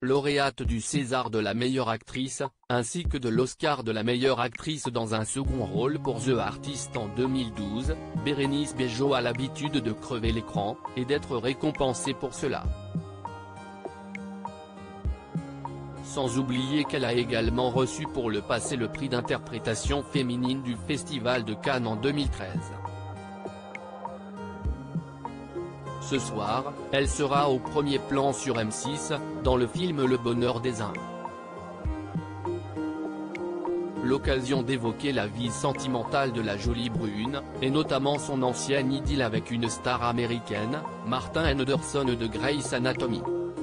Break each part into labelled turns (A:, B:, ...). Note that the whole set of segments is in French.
A: lauréate du César de la meilleure actrice, ainsi que de l'Oscar de la meilleure actrice dans un second rôle pour The Artist en 2012, Bérénice Bejo a l'habitude de crever l'écran, et d'être récompensée pour cela. Sans oublier qu'elle a également reçu pour le passé le prix d'interprétation féminine du Festival de Cannes en 2013. Ce soir, elle sera au premier plan sur M6, dans le film Le Bonheur des uns. L'occasion d'évoquer la vie sentimentale de la jolie brune, et notamment son ancienne idylle avec une star américaine, Martin Henderson de Grey's Anatomy.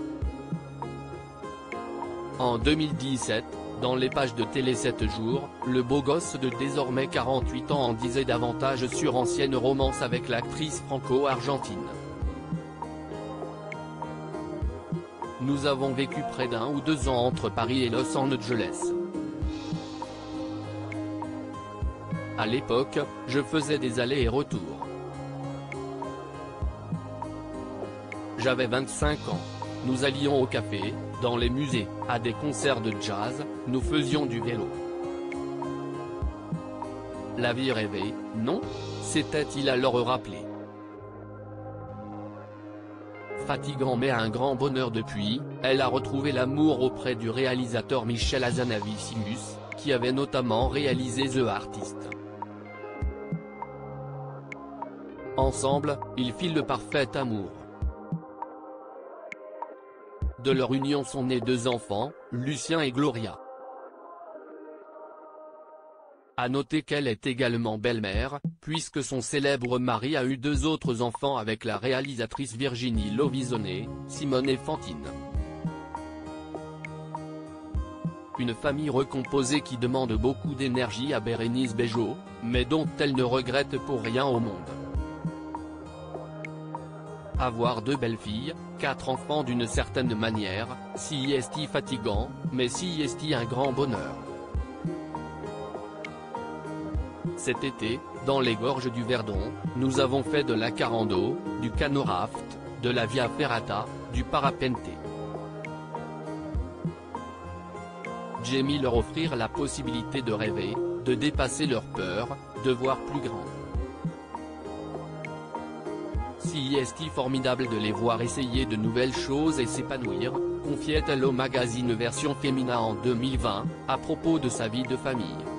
A: En 2017, dans les pages de Télé 7 jours, le beau gosse de désormais 48 ans en disait davantage sur ancienne romance avec l'actrice franco-argentine. Nous avons vécu près d'1 ou 2 ans entre Paris et Los Angeles. À l'époque, je faisais des allers et retours. J'avais 25 ans. Nous allions au café, dans les musées, à des concerts de jazz, nous faisions du vélo. La vie rêvée, non ? S'était-il alors rappelé. Fatigant mais un grand bonheur depuis, elle a retrouvé l'amour auprès du réalisateur Michel Hazanavicius, qui avait notamment réalisé The Artist. Ensemble, ils filent le parfait amour. De leur union sont nés 2 enfants, Lucien et Gloria. À noter qu'elle est également belle-mère, puisque son célèbre mari a eu 2 autres enfants avec la réalisatrice Virginie Lovisonnet, Simone et Fantine. Une famille recomposée qui demande beaucoup d'énergie à Bérénice Bejo, mais dont elle ne regrette pour rien au monde. Avoir 2 belles filles, 4 enfants d'une certaine manière, si est fatigant, mais si est un grand bonheur. Cet été, dans les gorges du Verdon, nous avons fait de la carando, du canoraft, de la via ferrata, du parapente. J'aime leur offrir la possibilité de rêver, de dépasser leurs peurs, de voir plus grand. Si est formidable de les voir essayer de nouvelles choses et s'épanouir, confiait-elle au magazine Version Féminin en 2020, à propos de sa vie de famille.